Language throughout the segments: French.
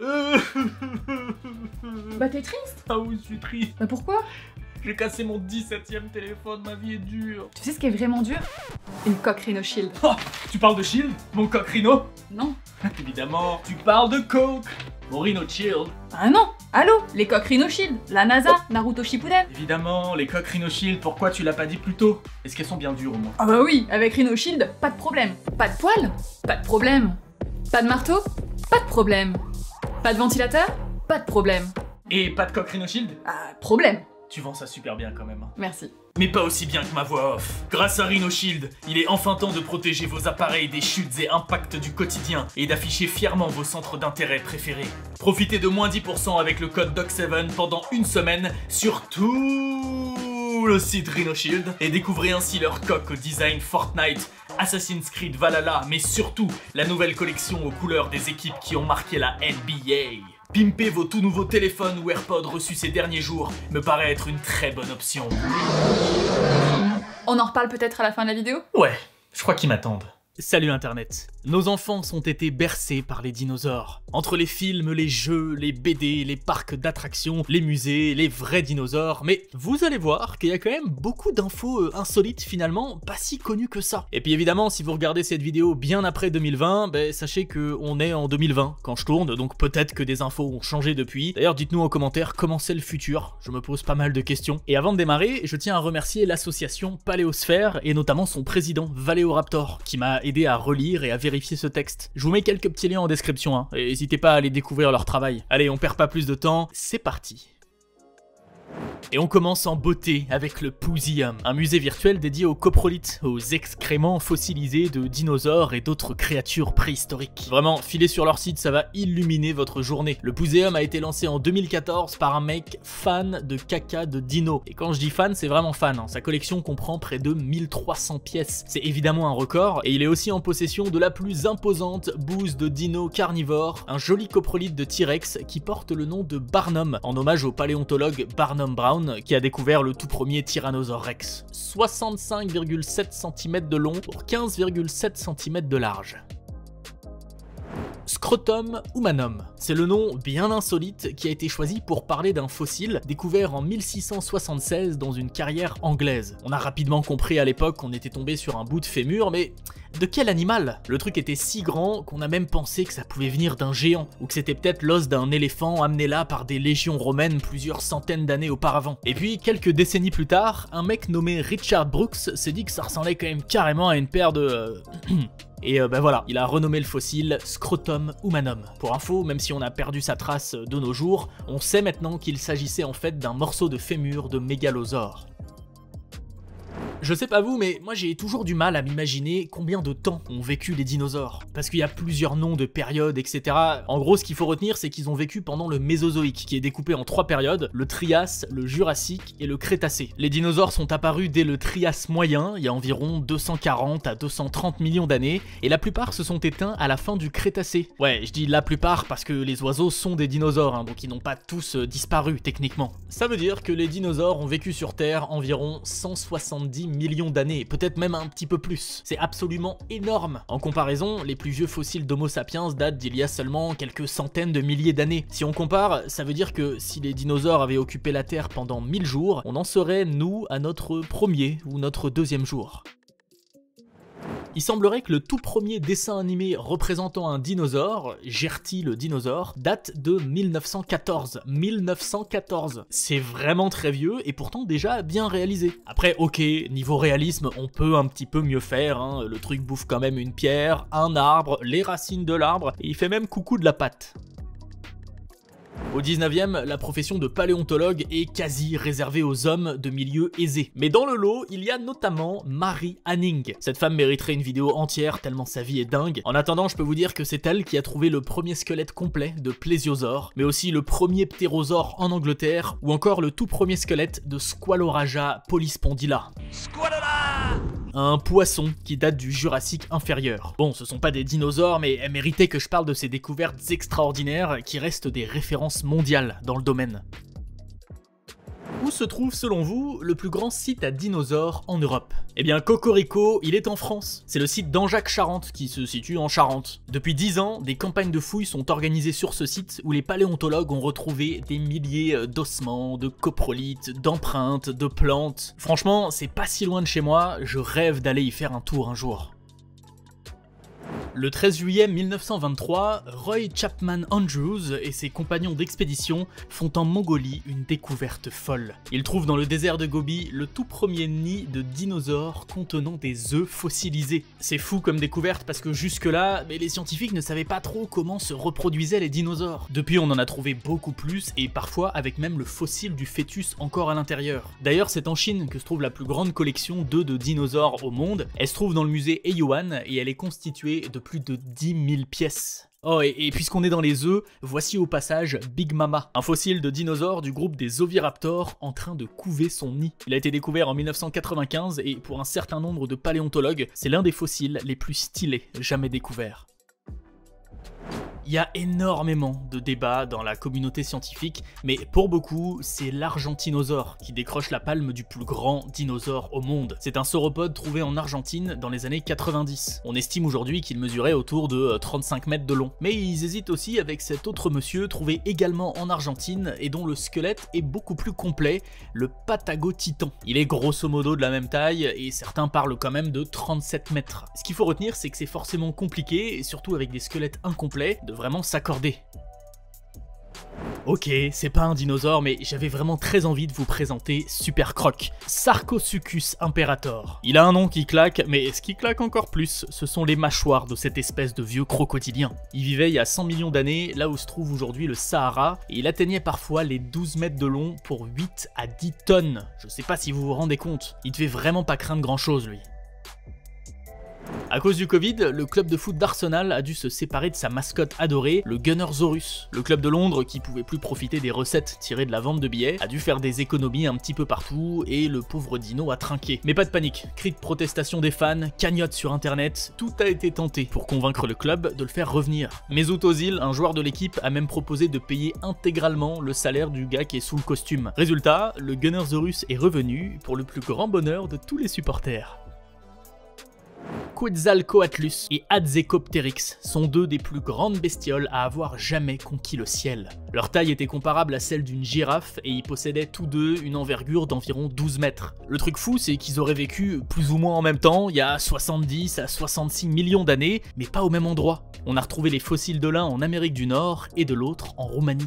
Bah t'es triste? Ah oui, je suis triste. Bah pourquoi? J'ai cassé mon 17e téléphone, ma vie est dure. Tu sais ce qui est vraiment dur? Une coque Rhino Shield. Oh, tu parles de Shield, mon coq Rhino? Non. Évidemment, tu parles de Coke, mon Rhino Shield. Ah non. Allô? Les coques Rhino Shield. La NASA, Naruto Shippuden. Évidemment, les coques Rhino Shield, pourquoi tu l'as pas dit plus tôt? Est-ce qu'elles sont bien dures au moins? Ah bah oui, avec Rhino Shield, pas de problème. Pas de poils? Pas de problème. Pas de marteau? Pas de problème. Pas de ventilateur? Pas de problème. Et pas de coque Rhino Shield? Ah, problème. Tu vends ça super bien quand même. Merci. Mais pas aussi bien que ma voix off. Grâce à Rhino Shield, il est enfin temps de protéger vos appareils des chutes et impacts du quotidien et d'afficher fièrement vos centres d'intérêt préférés. Profitez de moins 10% avec le code DOC7 pendant une semaine sur tout le site Rhino Shield et découvrez ainsi leur coque au design Fortnite, Assassin's Creed Valhalla, mais surtout la nouvelle collection aux couleurs des équipes qui ont marqué la NBA. Pimper vos tout nouveaux téléphones ou AirPods reçus ces derniers jours me paraît être une très bonne option. On en reparle peut-être à la fin de la vidéo? Ouais, je crois qu'ils m'attendent. Salut Internet. Nos enfances ont été bercés par les dinosaures. Entre les films, les jeux, les BD, les parcs d'attractions, les musées, les vrais dinosaures, mais vous allez voir qu'il y a quand même beaucoup d'infos insolites finalement, pas si connues que ça. Et puis évidemment, si vous regardez cette vidéo bien après 2020, ben sachez qu'on est en 2020 quand je tourne, donc peut-être que des infos ont changé depuis. D'ailleurs, dites-nous en commentaire comment c'est le futur, je me pose pas mal de questions. Et avant de démarrer, je tiens à remercier l'association Paléosphère et notamment son président Valéoraptor, qui m'a aidé à relire et à vérifier ce texte. Je vous mets quelques petits liens en description, hein, et n'hésitez pas à aller découvrir leur travail. Allez, on perd pas plus de temps, c'est parti. Et on commence en beauté avec le Pooseum, un musée virtuel dédié aux coprolites, aux excréments fossilisés de dinosaures et d'autres créatures préhistoriques. Vraiment, filez sur leur site, ça va illuminer votre journée. Le Pooseum a été lancé en 2014 par un mec fan de caca de dino. Et quand je dis fan, c'est vraiment fan, hein. Sa collection comprend près de 1300 pièces. C'est évidemment un record, et il est aussi en possession de la plus imposante bouse de dino carnivore, un joli coprolite de T-Rex qui porte le nom de Barnum, en hommage au paléontologue Barnum Brown, qui a découvert le tout premier Tyrannosaure Rex. 65,7 cm de long pour 15,7 cm de large. Scrotum humanum, c'est le nom bien insolite qui a été choisi pour parler d'un fossile découvert en 1676 dans une carrière anglaise. On a rapidement compris à l'époque qu'on était tombé sur un bout de fémur, mais de quel animal? Le truc était si grand qu'on a même pensé que ça pouvait venir d'un géant, ou que c'était peut-être l'os d'un éléphant amené là par des légions romaines plusieurs centaines d'années auparavant. Et puis, quelques décennies plus tard, un mec nommé Richard Brooks s'est dit que ça ressemblait quand même carrément à une paire de... Et ben voilà, il a renommé le fossile Scrotum humanum. Pour info, même si on a perdu sa trace de nos jours, on sait maintenant qu'il s'agissait en fait d'un morceau de fémur de mégalosaure. Je sais pas vous, mais moi j'ai toujours du mal à m'imaginer combien de temps ont vécu les dinosaures. Parce qu'il y a plusieurs noms de périodes, etc. En gros, ce qu'il faut retenir, c'est qu'ils ont vécu pendant le Mésozoïque, qui est découpé en 3 périodes, le Trias, le Jurassique et le Crétacé. Les dinosaures sont apparus dès le Trias moyen, il y a environ 240 à 230 millions d'années, et la plupart se sont éteints à la fin du Crétacé. Ouais, je dis la plupart parce que les oiseaux sont des dinosaures, hein, donc ils n'ont pas tous disparu techniquement. Ça veut dire que les dinosaures ont vécu sur Terre environ 170 millions d'années, peut-être même un petit peu plus. C'est absolument énorme. En comparaison, les plus vieux fossiles d'Homo sapiens datent d'il y a seulement quelques centaines de milliers d'années. Si on compare, ça veut dire que si les dinosaures avaient occupé la Terre pendant 1000 jours, on en serait, nous, à notre premier ou notre deuxième jour. Il semblerait que le tout premier dessin animé représentant un dinosaure, Gertie le dinosaure, date de 1914. 1914. C'est vraiment très vieux et pourtant déjà bien réalisé. Après, ok, niveau réalisme, on peut un petit peu mieux faire, hein. Le truc bouffe quand même une pierre, un arbre, les racines de l'arbre, et il fait même coucou de la patte. Au 19e, la profession de paléontologue est quasi réservée aux hommes de milieux aisés. Mais dans le lot, il y a notamment Mary Anning. Cette femme mériterait une vidéo entière tellement sa vie est dingue. En attendant, je peux vous dire que c'est elle qui a trouvé le premier squelette complet de plésiosaure, mais aussi le premier ptérosaure en Angleterre, ou encore le tout premier squelette de Squaloraja polyspondyla. Un poisson qui date du Jurassique inférieur. Bon, ce sont pas des dinosaures, mais elle méritait que je parle de ces découvertes extraordinaires qui restent des références mondiales dans le domaine. Où se trouve selon vous le plus grand site à dinosaures en Europe? Eh bien Cocorico, il est en France. C'est le site d'Angeac-Charente qui se situe en Charente. Depuis 10 ans, des campagnes de fouilles sont organisées sur ce site où les paléontologues ont retrouvé des milliers d'ossements, de coprolites, d'empreintes, de plantes. Franchement, c'est pas si loin de chez moi, je rêve d'aller y faire un tour un jour. Le 13 juillet 1923, Roy Chapman Andrews et ses compagnons d'expédition font en Mongolie une découverte folle. Ils trouvent dans le désert de Gobi le tout premier nid de dinosaures contenant des œufs fossilisés. C'est fou comme découverte parce que jusque-là, les scientifiques ne savaient pas trop comment se reproduisaient les dinosaures. Depuis, on en a trouvé beaucoup plus et parfois avec même le fossile du fœtus encore à l'intérieur. D'ailleurs, c'est en Chine que se trouve la plus grande collection d'œufs de dinosaures au monde. Elle se trouve dans le musée Eiyuan et elle est constituée de plus de 10 000 pièces. Oh, et puisqu'on est dans les œufs, voici au passage Big Mama, un fossile de dinosaure du groupe des oviraptors en train de couver son nid. Il a été découvert en 1995 et pour un certain nombre de paléontologues, c'est l'un des fossiles les plus stylés jamais découverts. Il y a énormément de débats dans la communauté scientifique, mais pour beaucoup, c'est l'Argentinosaure qui décroche la palme du plus grand dinosaure au monde. C'est un sauropode trouvé en Argentine dans les années 90. On estime aujourd'hui qu'il mesurait autour de 35 mètres de long. Mais ils hésitent aussi avec cet autre monsieur trouvé également en Argentine et dont le squelette est beaucoup plus complet, le Patagotitan. Il est grosso modo de la même taille et certains parlent quand même de 37 mètres. Ce qu'il faut retenir, c'est que c'est forcément compliqué, et surtout avec des squelettes incomplets, de vraiment s'accorder. Ok, c'est pas un dinosaure, mais j'avais vraiment très envie de vous présenter Super Croc, Sarcosuchus imperator. Il a un nom qui claque, mais ce qui claque encore plus, ce sont les mâchoires de cette espèce de vieux crocodilien. Il vivait il y a 100 millions d'années, là où se trouve aujourd'hui le Sahara, et il atteignait parfois les 12 mètres de long pour 8 à 10 tonnes. Je sais pas si vous vous rendez compte, il devait vraiment pas craindre grand chose lui. À cause du Covid, le club de foot d'Arsenal a dû se séparer de sa mascotte adorée, le Gunnersaurus. Le club de Londres, qui pouvait plus profiter des recettes tirées de la vente de billets, a dû faire des économies un petit peu partout et le pauvre dino a trinqué. Mais pas de panique, cris de protestation des fans, cagnotte sur internet, tout a été tenté pour convaincre le club de le faire revenir. Mesut Özil, un joueur de l'équipe, a même proposé de payer intégralement le salaire du gars qui est sous le costume. Résultat, le Gunnersaurus est revenu pour le plus grand bonheur de tous les supporters. Quetzalcoatlus et Atzecopteryx sont deux des plus grandes bestioles à avoir jamais conquis le ciel. Leur taille était comparable à celle d'une girafe et ils possédaient tous deux une envergure d'environ 12 mètres. Le truc fou, c'est qu'ils auraient vécu plus ou moins en même temps, il y a 70 à 66 millions d'années, mais pas au même endroit. On a retrouvé les fossiles de l'un en Amérique du Nord et de l'autre en Roumanie.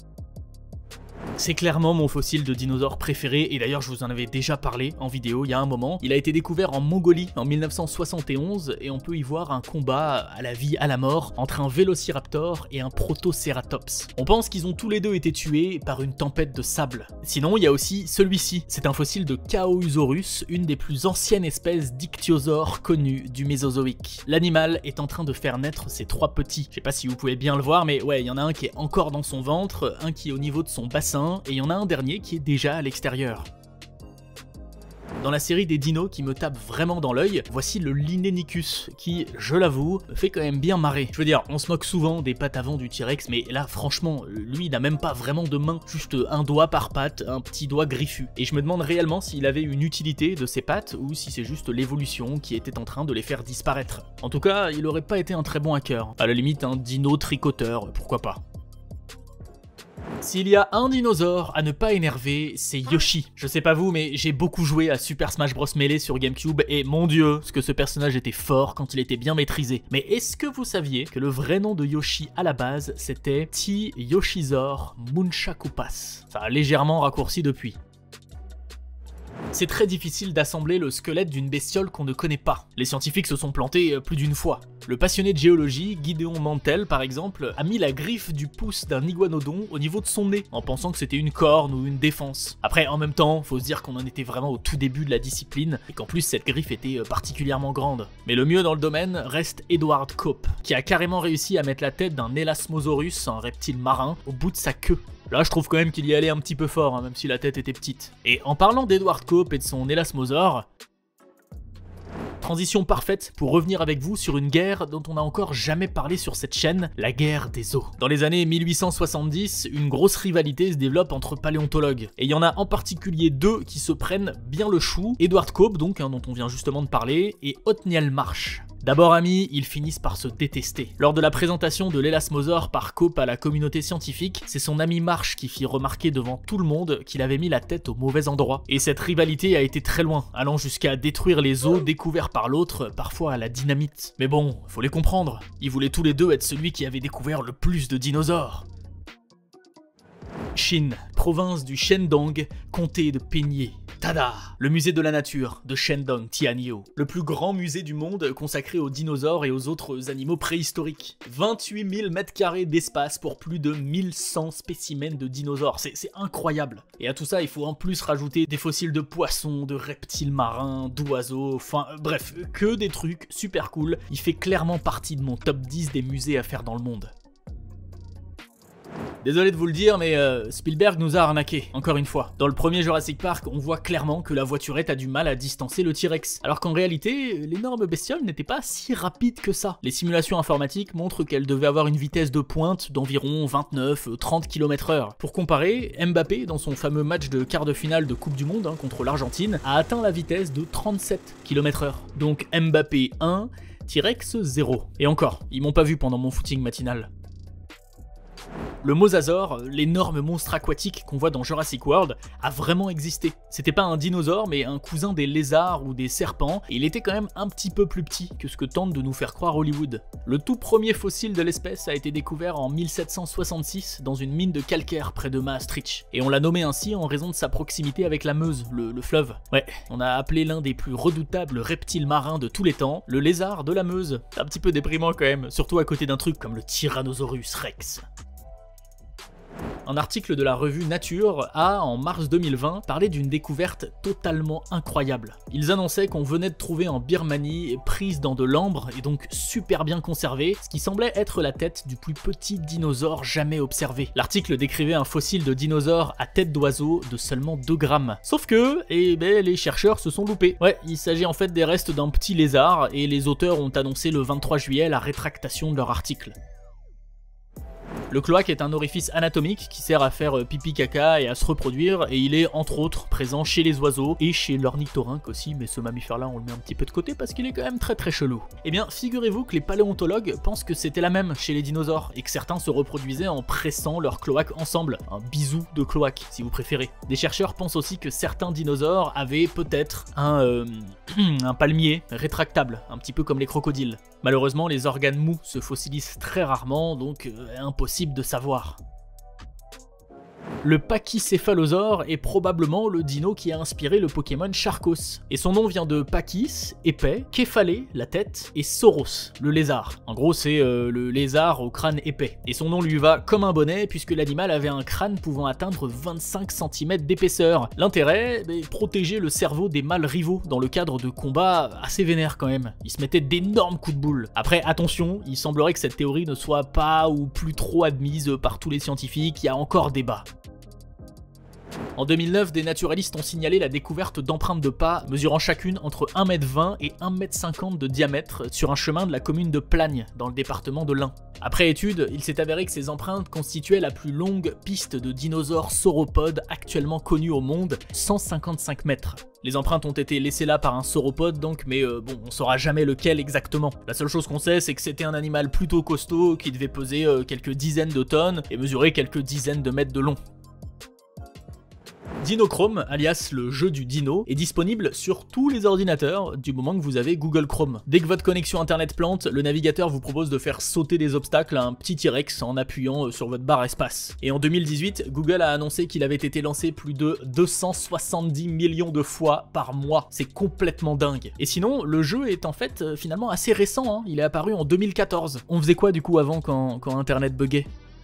C'est clairement mon fossile de dinosaure préféré, et d'ailleurs je vous en avais déjà parlé en vidéo il y a un moment. Il a été découvert en Mongolie en 1971 et on peut y voir un combat à la vie à la mort entre un vélociraptor et un protoceratops. On pense qu'ils ont tous les deux été tués par une tempête de sable. Sinon il y a aussi celui-ci, c'est un fossile de Chaosaurus, une des plus anciennes espèces d'ichthyosaures connues du Mésozoïque. L'animal est en train de faire naître ses trois petits. Je sais pas si vous pouvez bien le voir, mais ouais, il y en a un qui est encore dans son ventre, un qui est au niveau de son bassin, et il y en a un dernier qui est déjà à l'extérieur. Dans la série des dinos qui me tapent vraiment dans l'œil, voici le Linenicus, qui, je l'avoue, me fait quand même bien marrer. Je veux dire, on se moque souvent des pattes avant du T-Rex, mais là, franchement, lui, il n'a même pas vraiment de main, juste un doigt par patte, un petit doigt griffu. Et je me demande réellement s'il avait une utilité de ses pattes, ou si c'est juste l'évolution qui était en train de les faire disparaître. En tout cas, il aurait pas été un très bon hacker. À la limite, un dino tricoteur, pourquoi pas. S'il y a un dinosaure à ne pas énerver, c'est Yoshi. Je sais pas vous, mais j'ai beaucoup joué à Super Smash Bros Melee sur GameCube et mon dieu, ce que ce personnage était fort quand il était bien maîtrisé. Mais est-ce que vous saviez que le vrai nom de Yoshi à la base, c'était T-Yoshizor Munchakupas? Ça a légèrement raccourci depuis. C'est très difficile d'assembler le squelette d'une bestiole qu'on ne connaît pas. Les scientifiques se sont plantés plus d'une fois. Le passionné de géologie, Gideon Mantell par exemple, a mis la griffe du pouce d'un iguanodon au niveau de son nez, en pensant que c'était une corne ou une défense. Après, en même temps, faut se dire qu'on en était vraiment au tout début de la discipline, et qu'en plus cette griffe était particulièrement grande. Mais le mieux dans le domaine reste Edward Cope, qui a carrément réussi à mettre la tête d'un Elasmosaurus, un reptile marin, au bout de sa queue. Là, je trouve quand même qu'il y allait un petit peu fort, hein, même si la tête était petite. Et en parlant d'Edward Cope et de son Elasmosaure, Transition parfaite pour revenir avec vous sur une guerre dont on n'a encore jamais parlé sur cette chaîne, la guerre des os. Dans les années 1870, une grosse rivalité se développe entre paléontologues. Et il y en a en particulier deux qui se prennent bien le chou, Edward Cope donc, dont on vient justement de parler, et Othniel Marsh. D'abord amis, ils finissent par se détester. Lors de la présentation de l'élasmosaure par Cope à la communauté scientifique, c'est son ami Marsh qui fit remarquer devant tout le monde qu'il avait mis la tête au mauvais endroit. Et cette rivalité a été très loin, allant jusqu'à détruire les os découverts par l'autre, parfois à la dynamite. Mais bon, faut les comprendre, ils voulaient tous les deux être celui qui avait découvert le plus de dinosaures. Chine, province du Shandong, comté de Penghe. Tada! Le musée de la nature de Shandong Tianyu, le plus grand musée du monde consacré aux dinosaures et aux autres animaux préhistoriques. 28 000 m² d'espace pour plus de 1100 spécimens de dinosaures, c'est incroyable. Et à tout ça, il faut en plus rajouter des fossiles de poissons, de reptiles marins, d'oiseaux, enfin bref, que des trucs super cool. Il fait clairement partie de mon top 10 des musées à faire dans le monde. Désolé de vous le dire, mais Spielberg nous a arnaqués, encore une fois. Dans le premier Jurassic Park, on voit clairement que la voiturette a du mal à distancer le T-Rex, alors qu'en réalité, l'énorme bestiole n'était pas si rapide que ça. Les simulations informatiques montrent qu'elle devait avoir une vitesse de pointe d'environ 29-30 km/h. Pour comparer, Mbappé, dans son fameux match de quart de finale de Coupe du Monde contre l'Argentine, a atteint la vitesse de 37 km/h. Donc Mbappé 1, T-Rex 0. Et encore, ils m'ont pas vu pendant mon footing matinal. Le mosasaure, l'énorme monstre aquatique qu'on voit dans Jurassic World, a vraiment existé. C'était pas un dinosaure, mais un cousin des lézards ou des serpents, et il était quand même un petit peu plus petit que ce que tente de nous faire croire Hollywood. Le tout premier fossile de l'espèce a été découvert en 1766 dans une mine de calcaire près de Maastricht, et on l'a nommé ainsi en raison de sa proximité avec la Meuse, le fleuve. Ouais, on a appelé l'un des plus redoutables reptiles marins de tous les temps, le lézard de la Meuse. Un petit peu déprimant quand même, surtout à côté d'un truc comme le Tyrannosaurus Rex. Un article de la revue Nature a, en mars 2020, parlé d'une découverte totalement incroyable. Ils annonçaient qu'on venait de trouver en Birmanie, prise dans de l'ambre et donc super bien conservée, ce qui semblait être la tête du plus petit dinosaure jamais observé. L'article décrivait un fossile de dinosaure à tête d'oiseau de seulement 2 grammes. Sauf que, les chercheurs se sont loupés. Ouais, il s'agit en fait des restes d'un petit lézard et les auteurs ont annoncé le 23 juillet la rétractation de leur article. Le cloaque est un orifice anatomique qui sert à faire pipi caca et à se reproduire, et il est entre autres présent chez les oiseaux et chez l'ornithorynque aussi, mais ce mammifère là on le met un petit peu de côté parce qu'il est quand même très chelou. Eh bien figurez-vous que les paléontologues pensent que c'était la même chez les dinosaures, et que certains se reproduisaient en pressant leur cloaque ensemble, un bisou de cloaque si vous préférez. Des chercheurs pensent aussi que certains dinosaures avaient peut-être un palmier rétractable, un petit peu comme les crocodiles. Malheureusement les organes mous se fossilisent très rarement, donc impossible de savoir. Le pachycéphalosaure est probablement le dino qui a inspiré le Pokémon Charcos, et son nom vient de pachys, épais, képhalé, la tête, et sauros, le lézard. En gros c'est le lézard au crâne épais, et son nom lui va comme un bonnet puisque l'animal avait un crâne pouvant atteindre 25 cm d'épaisseur. L'intérêt, protéger le cerveau des mâles rivaux dans le cadre de combats assez vénères quand même. Ils se mettaient d'énormes coups de boule. Après attention, il semblerait que cette théorie ne soit pas ou plus trop admise par tous les scientifiques, il y a encore débat. En 2009, des naturalistes ont signalé la découverte d'empreintes de pas mesurant chacune entre 1,20 m et 1,50 m de diamètre sur un chemin de la commune de Plagne, dans le département de l'Ain. Après étude, il s'est avéré que ces empreintes constituaient la plus longue piste de dinosaures sauropodes actuellement connue au monde, 155 mètres. Les empreintes ont été laissées là par un sauropode donc, mais bon, on saura jamais lequel exactement. La seule chose qu'on sait, c'est que c'était un animal plutôt costaud qui devait peser quelques dizaines de tonnes et mesurer quelques dizaines de mètres de long. Dinochrome, alias le jeu du dino, est disponible sur tous les ordinateurs du moment que vous avez Google Chrome. Dès que votre connexion internet plante, le navigateur vous propose de faire sauter des obstacles à un petit T-Rex en appuyant sur votre barre espace. Et en 2018, Google a annoncé qu'il avait été lancé plus de 270 millions de fois par mois. C'est complètement dingue. Et sinon, le jeu est en fait finalement assez récent, hein. Il est apparu en 2014. On faisait quoi du coup avant quand internet buguait ?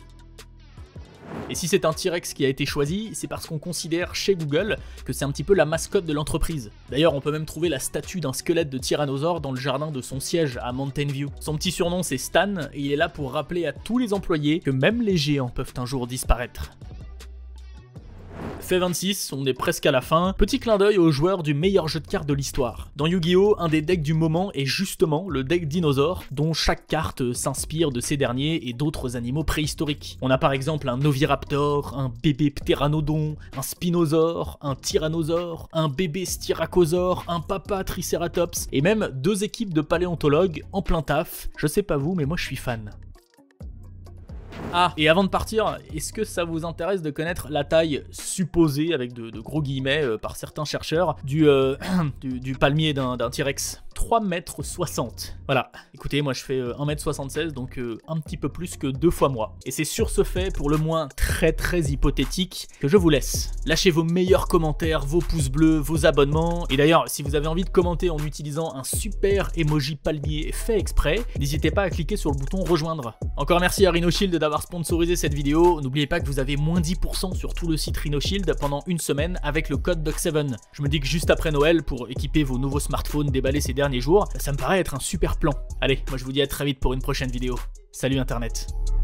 Et si c'est un T-Rex qui a été choisi, c'est parce qu'on considère chez Google que c'est un petit peu la mascotte de l'entreprise. D'ailleurs, on peut même trouver la statue d'un squelette de tyrannosaure dans le jardin de son siège à Mountain View. Son petit surnom c'est Stan, et il est là pour rappeler à tous les employés que même les géants peuvent un jour disparaître. fait 26, on est presque à la fin. Petit clin d'œil aux joueurs du meilleur jeu de cartes de l'histoire. Dans Yu-Gi-Oh, un des decks du moment est justement le deck dinosaure, dont chaque carte s'inspire de ces derniers et d'autres animaux préhistoriques. On a par exemple un Oviraptor, un bébé Pteranodon, un Spinosaure, un Tyrannosaure, un bébé Styracosaure, un papa Triceratops, et même 2 équipes de paléontologues en plein taf. Je sais pas vous, mais moi je suis fan. Ah, et avant de partir, est-ce que ça vous intéresse de connaître la taille supposée, avec de gros guillemets par certains chercheurs, du palmier d'un T-Rex? 3,60 m. Voilà, écoutez, moi je fais 1,76 m, donc un petit peu plus que 2 fois moi. Et c'est sur ce fait, pour le moins très hypothétique, que je vous laisse. Lâchez vos meilleurs commentaires, vos pouces bleus, vos abonnements. Et d'ailleurs, si vous avez envie de commenter en utilisant un super emoji palmier fait exprès, n'hésitez pas à cliquer sur le bouton rejoindre. Encore merci à Rhinoshield d'avoir sponsorisé cette vidéo. N'oubliez pas que vous avez moins 10% sur tout le site Rhinoshield pendant une semaine avec le code DOC7. Je me dis que juste après Noël, pour équiper vos nouveaux smartphones déballés ces derniers jours, ça me paraît être un super plan. Allez, moi je vous dis à très vite pour une prochaine vidéo. Salut Internet.